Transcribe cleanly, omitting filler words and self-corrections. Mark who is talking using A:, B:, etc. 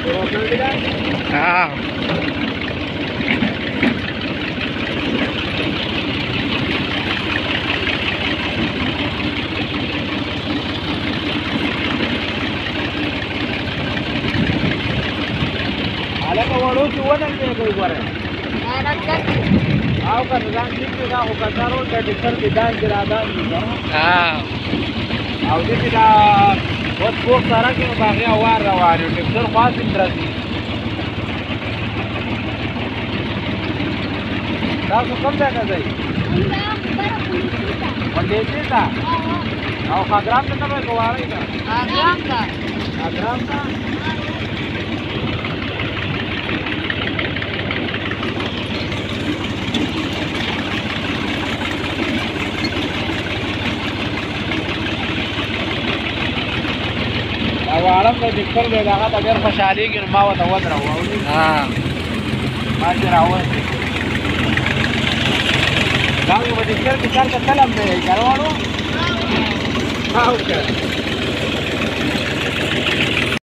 A: हाँ
B: हालांकि वड़ो चुवा नहीं है कोई बार आओ कर जान ठीक है हो कर दारो के डिफर विधान गिरादा
A: हाँ
B: او دې دا اوس په سره کې باغې اوار روان یو ټکټر خاص درځي تاسو کوم ځای ته ځئ ولې تا او خاطرام ته به کوارای دا خاطرام ته او عالم د ذکر له هغه د ډېر خوشحالي کې ما وته ودرو
A: ها
B: ما چې راوځي دا یو د ذکر کې څنګه سلام دی کاروانو او